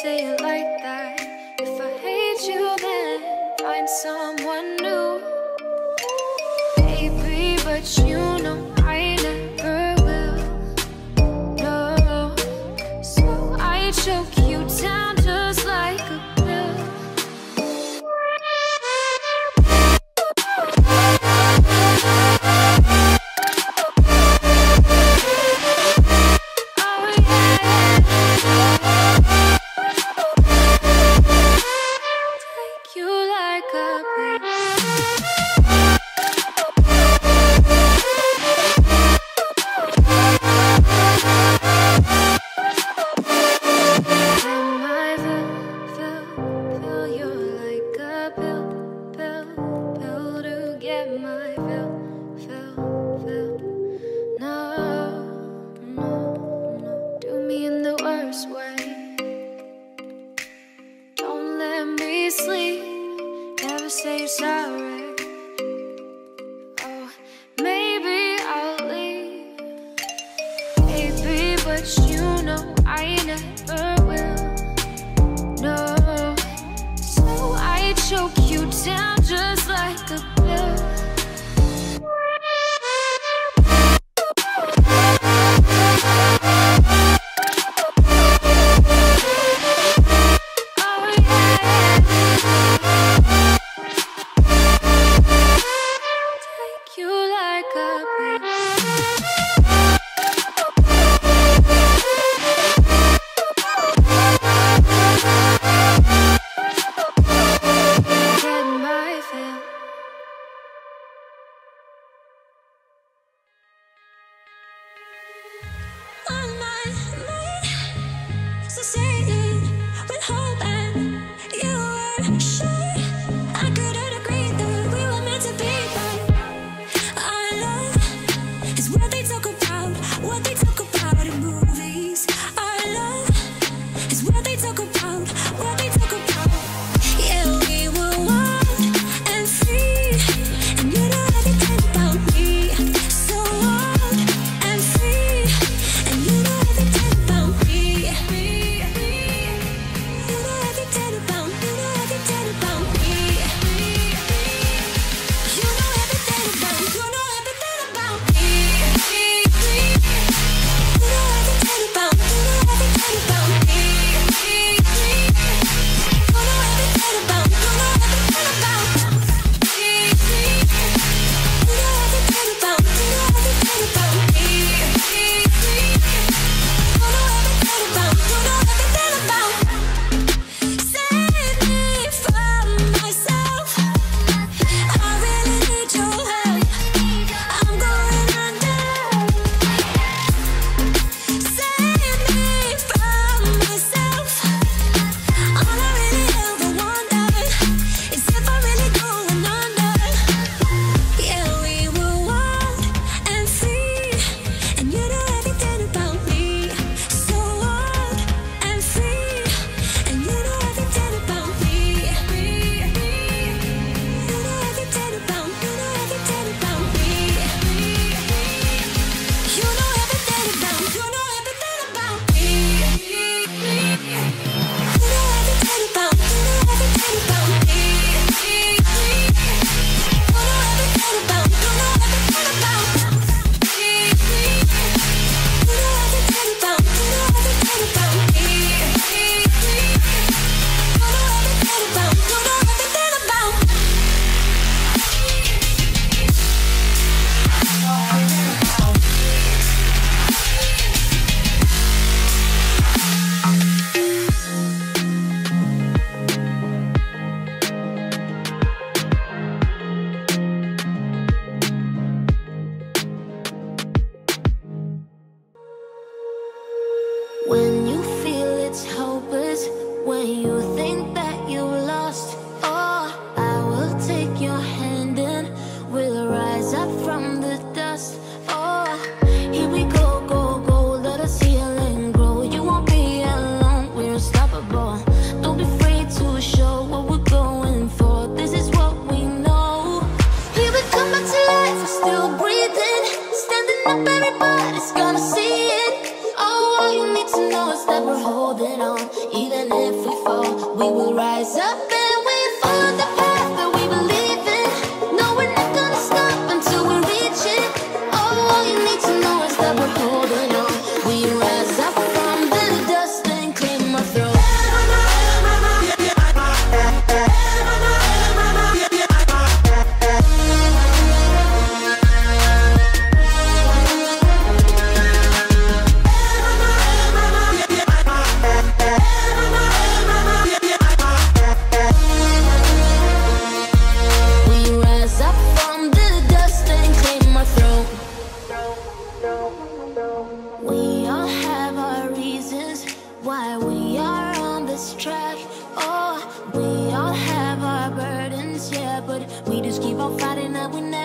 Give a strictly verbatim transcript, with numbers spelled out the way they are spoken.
say it like that. If I hate you, then find someone new. Baby, but you know I never will. No, so I choke you down just like a pill. When you feel it's hopeless, when you think that you lost, oh, I will take your hand and we'll rise up from the dust. Oh, here we go, go, go, let us heal and grow. You won't be alone, we're unstoppable. Don't be afraid to show what we're going for. This is what we know. Here we come back to life, we're still breathing. Standing up, everybody's gonna see it. All you need to know is that we're holding on, even if on Friday night, we